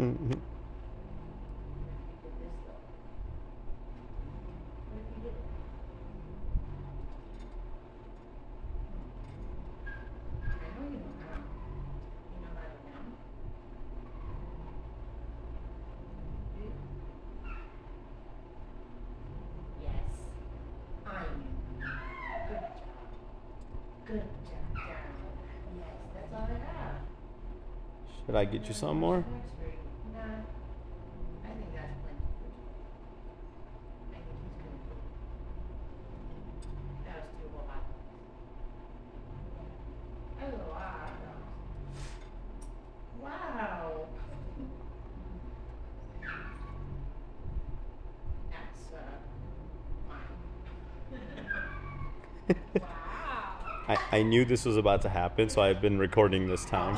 Good job, darling. Yes, that's all I have. Should I get you some more? Nah, I think that's plenty for you. I think he's good. That was too hot. That was a lot of hot dogs. Wow. That's mine. Wow. I knew this was about to happen, so I've been recording this time.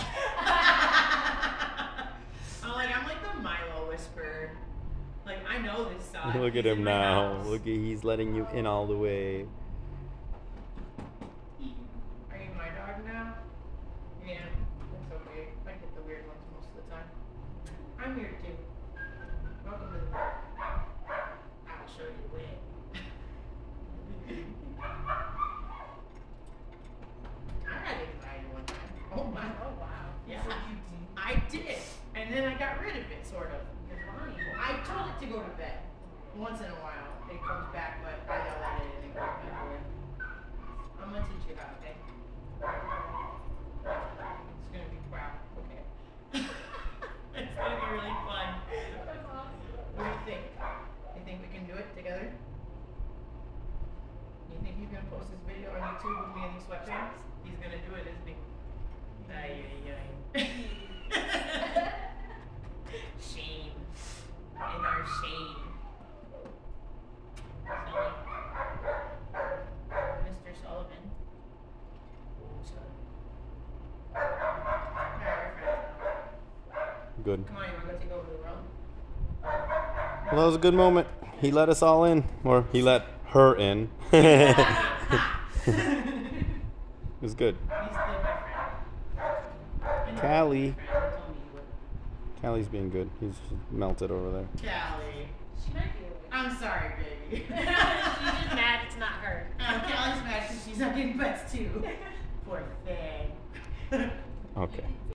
I'm like the Milo whisperer. Like, I know this song. Look at him now. Look, he's letting you in all the way. Are you my dog now? Yeah, that's okay. I get the weird ones most of the time. I'm here too. Welcome to the park. I'll show you where. I had anxiety one time. Oh my. Oh wow. Yeah. I did. And then I got rid of it, sort of. You're lying. I told it to go to bed. Once in a while. It comes back, but I yell at it and it goes back away. I'm gonna teach you how, okay? It's gonna be wow. Okay. It's gonna be really fun. What do you think? You think we can do it together? You think he's gonna post this video on YouTube with me in these sweatpants? He's gonna do it, isn't he? Ay, ay, ay. Shame. In our shame. Sully. Mr. Sullivan. Alright, we're friends. Good. Come on, you wanna go take over the world? Well, that was a good moment. He let us all in, or he let her in. It was good. He's still my friend. Callie. Callie's being good. He's melted over there. Callie. She might be awake. I'm sorry, baby. She's just mad it's not her. Callie's mad because she's not getting butts too. Poor thing. Okay.